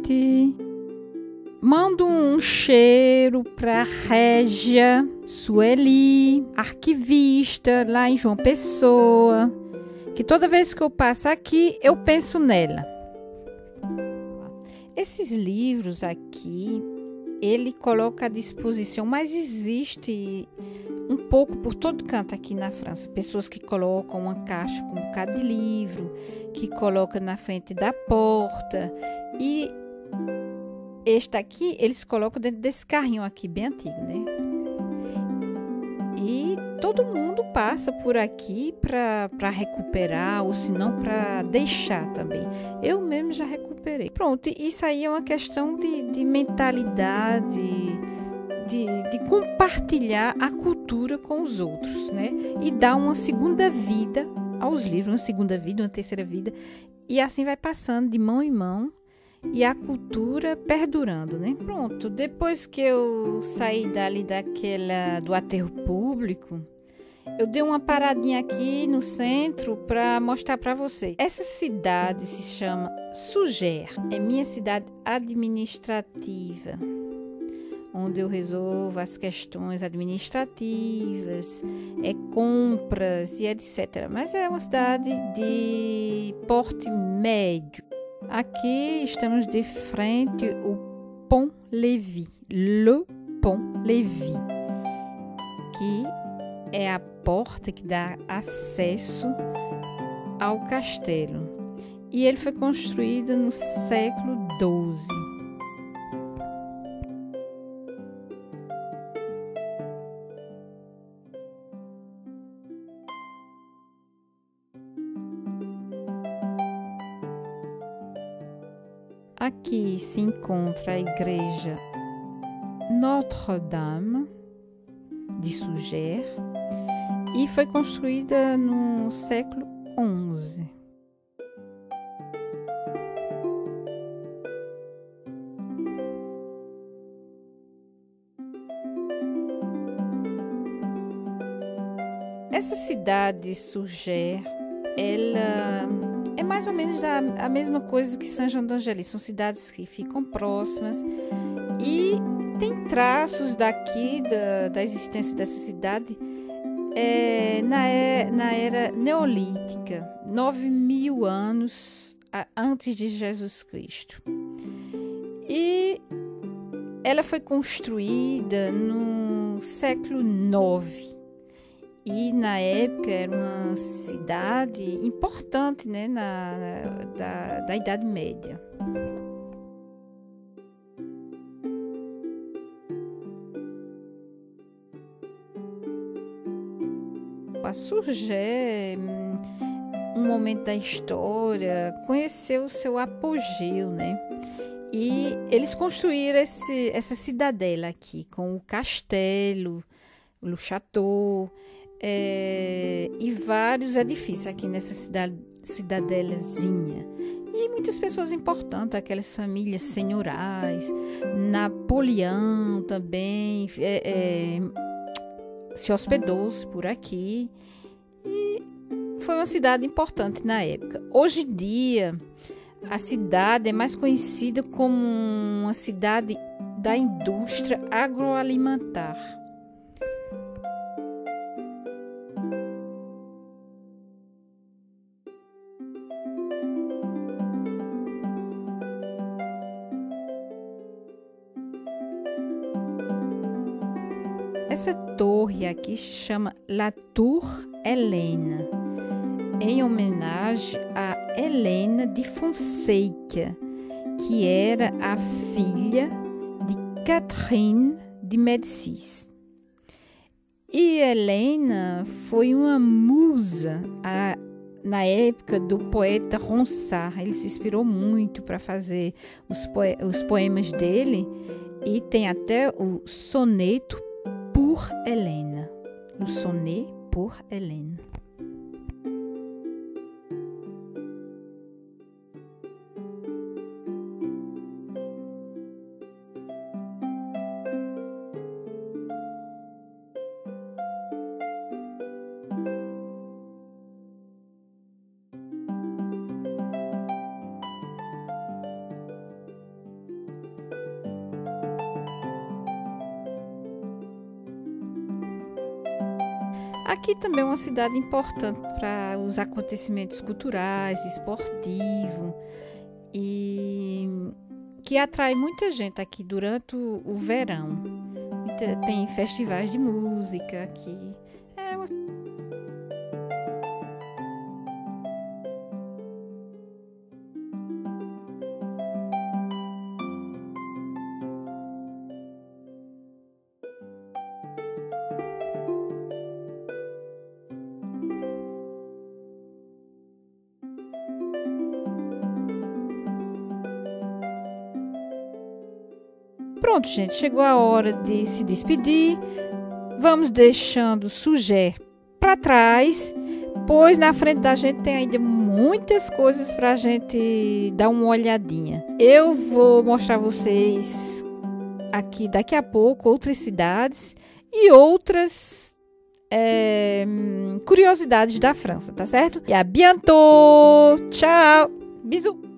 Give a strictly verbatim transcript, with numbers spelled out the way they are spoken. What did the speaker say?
noite. Mando um cheiro para Régia Sueli, arquivista lá em João Pessoa, que toda vez que eu passo aqui, eu penso nela. Esses livros aqui, ele coloca à disposição, mas existe um pouco por todo canto aqui na França. Pessoas que colocam uma caixa com um bocado de livro, que colocam na frente da porta. E este aqui, eles colocam dentro desse carrinho aqui, bem antigo, né? E todo mundo passa por aqui para recuperar, ou se não para deixar também. Eu mesmo já recuperei. Pronto, isso aí é uma questão de, de mentalidade, de, de compartilhar a cultura com os outros, né? E dar uma segunda vida aos livros, uma segunda vida, uma terceira vida. E assim vai passando de mão em mão. E a cultura perdurando, né? Pronto, depois que eu saí dali daquela, do aterro público, eu dei uma paradinha aqui no centro para mostrar para vocês. Essa cidade se chama Surgères, é minha cidade administrativa, onde eu resolvo as questões administrativas, é compras e etcétera. Mas é uma cidade de porte médio. Aqui estamos de frente ao Pont-Levis, Le Pont-Levis, que é a porta que dá acesso ao castelo. E ele foi construído no século doze. Aqui se encontra a igreja Notre-Dame de Surgères e foi construída no século onze. Essa cidade Surgères, ela é mais ou menos a, a mesma coisa que Saint-Jean-d'Angély. São cidades que ficam próximas e tem traços daqui da, da existência dessa cidade é, na, é, na era neolítica, nove mil anos a, antes de Jesus Cristo. E ela foi construída no século nove. E na época era uma cidade importante, né, na, na, da, da Idade Média. A Surgères, um momento da história, conheceu o seu apogeu, né? E eles construíram esse, essa cidadela aqui, com o castelo, o Château, É, e vários edifícios aqui nessa cidade, cidadelazinha. E muitas pessoas importantes, aquelas famílias senhorais. Napoleão também é, é, se hospedou-se por aqui. E foi uma cidade importante na época. Hoje em dia, a cidade é mais conhecida como uma cidade da indústria agroalimentar. Essa torre aqui se chama La Tour Helena, em homenagem a Helena de Fonseca, que era a filha de Catherine de Médicis. E Helena foi uma musa a, na época do poeta Ronsard. Ele se inspirou muito para fazer os, poe os poemas dele, e tem até o soneto pour Helena, o sonnet pour Helena. Aqui também é uma cidade importante para os acontecimentos culturais, esportivos, e que atrai muita gente aqui durante o, o verão. Tem festivais de música aqui. É uma... Pronto, gente, chegou a hora de se despedir. Vamos deixando Sugé para trás, pois na frente da gente tem ainda muitas coisas para a gente dar uma olhadinha. Eu vou mostrar a vocês aqui daqui a pouco outras cidades e outras é, curiosidades da França, tá certo? E a bientôt! Tchau! Bisous!